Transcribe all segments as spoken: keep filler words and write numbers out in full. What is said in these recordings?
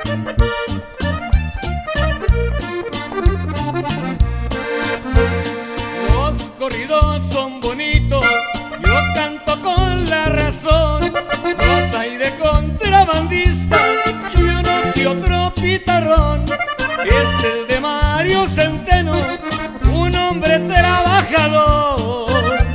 Los corridos son bonitos, yo canto con la razón. Los hay de contrabandista y uno que otro pitarrón. Este es de Mario Centeno, un hombre trabajador.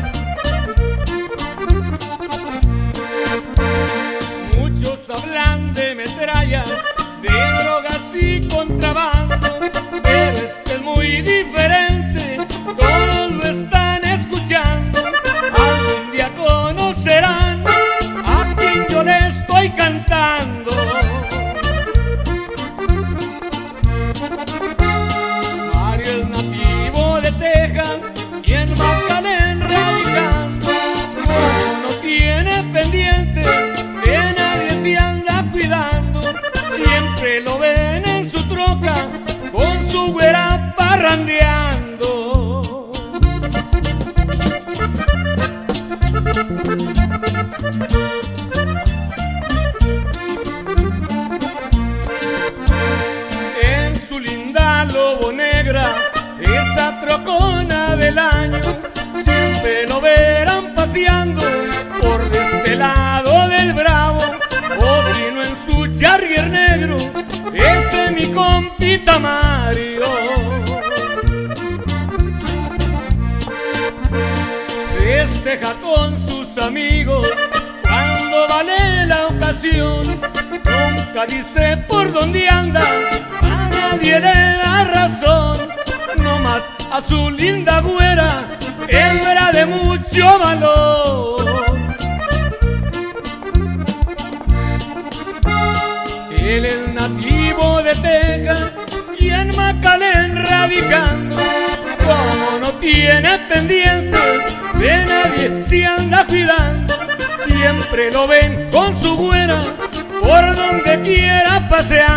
Muchos hablan de metralla, de drogas y contrabando, pero este es muy diferente, todos lo están escuchando. Algún día conocerán a quien yo le estoy cantando. Mario es nativo de Texas y en McAllen radicando. Como no tiene pendiente, de nadie se anda cuidando. Siempre lo ven en su troca con su güera parrandeando. En su linda Lobo Negra, esa trocona del año, siempre lo verán paseando por este lado del Bravo. O si no en su Charger negro, ese es mi compita Mario. Festeja con sus amigos cuando vale la ocasión. Nunca dice por dónde anda, a nadie le da razón. No más a su linda güera, hembra de mucho valor. Él es nativo de Texas y en McAllen radicando. Como no tiene pendiente, de nadie se anda cuidando. Siempre lo ven con su güera por donde quiera pasear.